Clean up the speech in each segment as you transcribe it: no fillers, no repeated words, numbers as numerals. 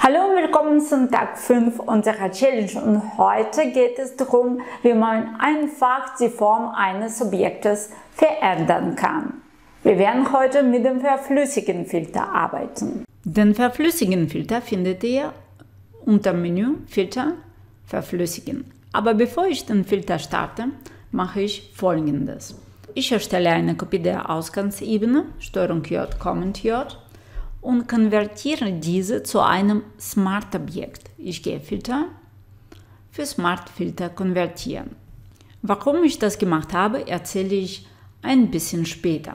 Hallo und willkommen zum Tag 5 unserer Challenge und heute geht es darum, wie man einfach die Form eines Objektes verändern kann. Wir werden heute mit dem verflüssigen Filter arbeiten. Den verflüssigen Filter findet ihr unter Menü Filter verflüssigen. Aber bevor ich den Filter starte, mache ich Folgendes. Ich erstelle eine Kopie der Ausgangsebene, STRG J, Command J, und konvertiere diese zu einem Smart-Objekt. Ich gehe Filter, für Smart-Filter konvertieren. Warum ich das gemacht habe, erzähle ich ein bisschen später.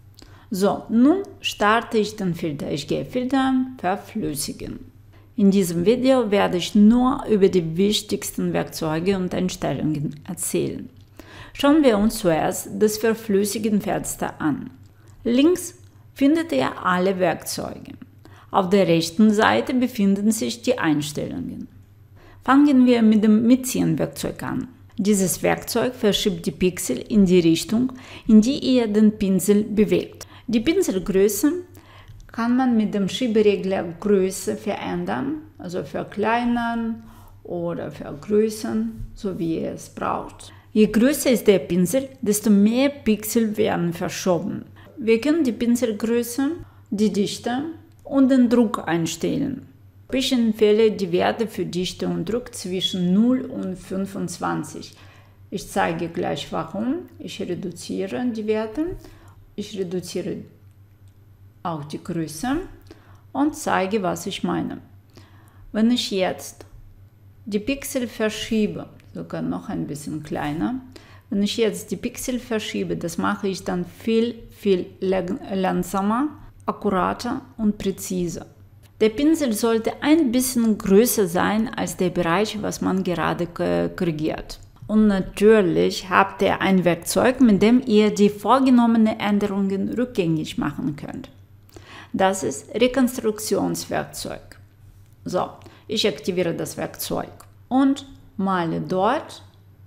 So, nun starte ich den Filter. Ich gehe Filter, verflüssigen. In diesem Video werde ich nur über die wichtigsten Werkzeuge und Einstellungen erzählen. Schauen wir uns zuerst das Verflüssigen-Fenster an. Links findet ihr alle Werkzeuge. Auf der rechten Seite befinden sich die Einstellungen. Fangen wir mit dem Mitziehen-Werkzeug an. Dieses Werkzeug verschiebt die Pixel in die Richtung, in die ihr den Pinsel bewegt. Die Pinselgröße kann man mit dem Schieberegler Größe verändern, also verkleinern oder vergrößern, so wie ihr es braucht. Je größer ist der Pinsel, desto mehr Pixel werden verschoben. Wir können die Pinselgröße, die Dichte und den Druck einstellen. Ich empfehle die Werte für Dichte und Druck zwischen 0 und 25. Ich zeige gleich warum. Ich reduziere die Werte. Ich reduziere auch die Größe und zeige, was ich meine. Wenn ich jetzt die Pixel verschiebe, sogar noch ein bisschen kleiner, wenn ich jetzt die Pixel verschiebe, das mache ich dann viel langsamer, akkurater und präziser. Der Pinsel sollte ein bisschen größer sein als der Bereich, was man gerade korrigiert. Und natürlich habt ihr ein Werkzeug, mit dem ihr die vorgenommenen Änderungen rückgängig machen könnt. Das ist Rekonstruktionswerkzeug. So, ich aktiviere das Werkzeug und male dort,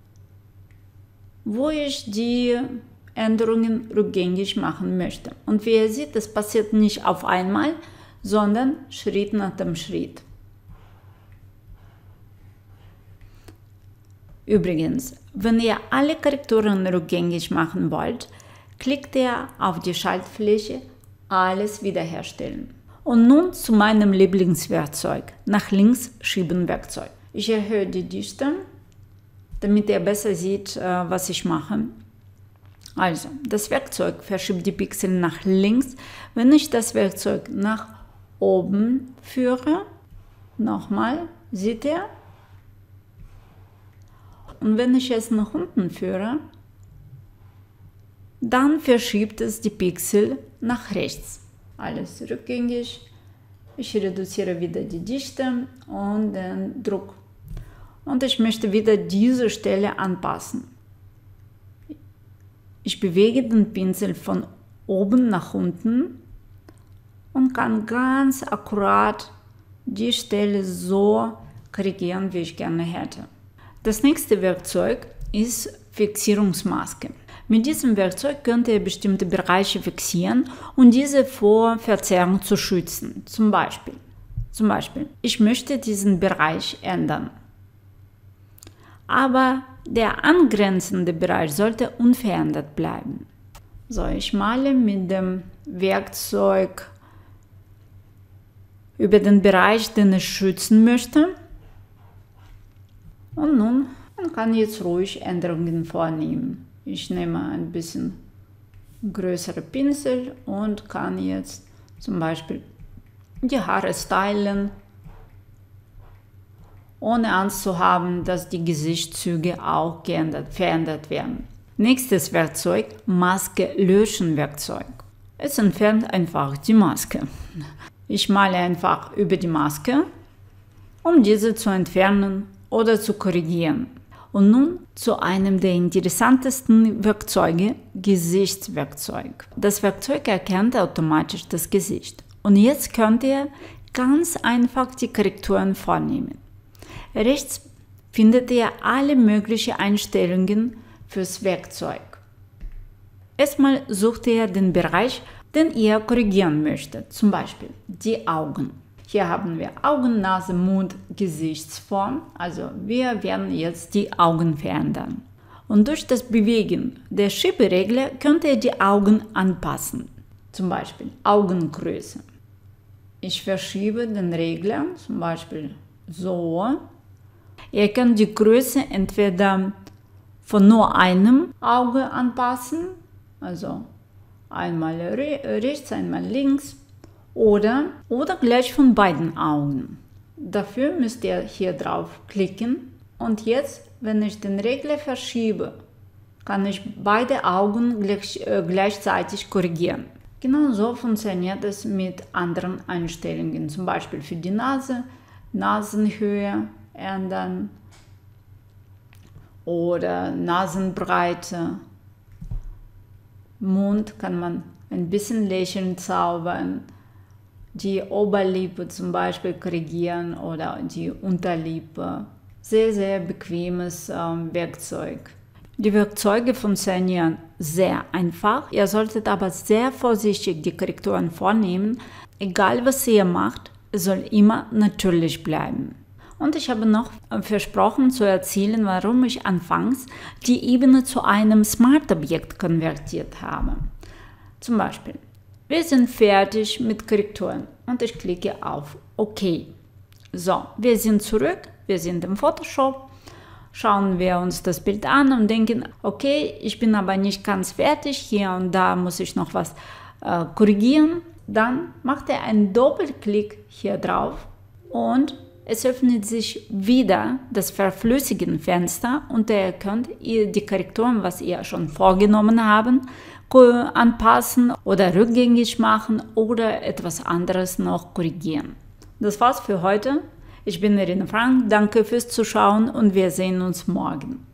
wo ich die Änderungen rückgängig machen möchte. Und wie ihr seht, das passiert nicht auf einmal, sondern Schritt nach dem Schritt. Übrigens, wenn ihr alle Korrekturen rückgängig machen wollt, klickt ihr auf die Schaltfläche Alles wiederherstellen. Und nun zu meinem Lieblingswerkzeug, nach links schieben Werkzeug. Ich erhöhe die Dichte, damit ihr besser seht, was ich mache. Also, das Werkzeug verschiebt die Pixel nach links. Wenn ich das Werkzeug nach oben führe, nochmal, seht ihr? Und wenn ich es nach unten führe, dann verschiebt es die Pixel nach rechts. Alles rückgängig. Ich reduziere wieder die Dichte und den Druck. Und ich möchte wieder diese Stelle anpassen. Ich bewege den Pinsel von oben nach unten und kann ganz akkurat die Stelle so korrigieren, wie ich gerne hätte. Das nächste Werkzeug ist Fixierungsmaske. Mit diesem Werkzeug könnt ihr bestimmte Bereiche fixieren und diese vor Verzerrung zu schützen. Zum Beispiel, ich möchte diesen Bereich ändern. Aber der angrenzende Bereich sollte unverändert bleiben. So, ich male mit dem Werkzeug über den Bereich, den ich schützen möchte. Und nun kann ich jetzt ruhig Änderungen vornehmen. Ich nehme ein bisschen größere Pinsel und kann jetzt zum Beispiel die Haare stylen, ohne Angst zu haben, dass die Gesichtszüge auch verändert werden. Nächstes Werkzeug, Maske-Löschen-Werkzeug. Es entfernt einfach die Maske. Ich male einfach über die Maske, um diese zu entfernen oder zu korrigieren. Und nun zu einem der interessantesten Werkzeuge, Gesichtswerkzeug. Das Werkzeug erkennt automatisch das Gesicht. Und jetzt könnt ihr ganz einfach die Korrekturen vornehmen. Rechts findet ihr alle möglichen Einstellungen fürs Werkzeug. Erstmal sucht ihr den Bereich, den ihr korrigieren möchtet, zum Beispiel die Augen. Hier haben wir Augen, Nase, Mund, Gesichtsform. Also wir werden jetzt die Augen verändern. Und durch das Bewegen der Schieberegler könnt ihr die Augen anpassen. Zum Beispiel Augengröße. Ich verschiebe den Regler, zum Beispiel so. Ihr könnt die Größe entweder von nur einem Auge anpassen, also einmal rechts, einmal links, oder gleich von beiden Augen. Dafür müsst ihr hier drauf klicken und jetzt, wenn ich den Regler verschiebe, kann ich beide Augen gleichzeitig korrigieren. Genau so funktioniert es mit anderen Einstellungen, zum Beispiel für die Nase, Nasenhöhe ändern oder Nasenbreite. Mund kann man ein bisschen Lächeln zaubern, die Oberlippe zum Beispiel korrigieren oder die Unterlippe. Sehr, sehr bequemes Werkzeug. Die Werkzeuge funktionieren sehr einfach. Ihr solltet aber sehr vorsichtig die Korrekturen vornehmen. Egal was ihr macht, es soll immer natürlich bleiben. Und ich habe noch versprochen zu erzählen, warum ich anfangs die Ebene zu einem Smart-Objekt konvertiert habe. Zum Beispiel, wir sind fertig mit Korrekturen und ich klicke auf OK. So, wir sind zurück, wir sind im Photoshop. Schauen wir uns das Bild an und denken, okay, ich bin aber nicht ganz fertig, hier und da muss ich noch was korrigieren. Dann macht er einen Doppelklick hier drauf und es öffnet sich wieder das Verflüssigen-Fenster und ihr könnt die Korrekturen, was ihr schon vorgenommen habt, anpassen oder rückgängig machen oder etwas anderes noch korrigieren. Das war's für heute. Ich bin Irina Frank, danke fürs Zuschauen und wir sehen uns morgen.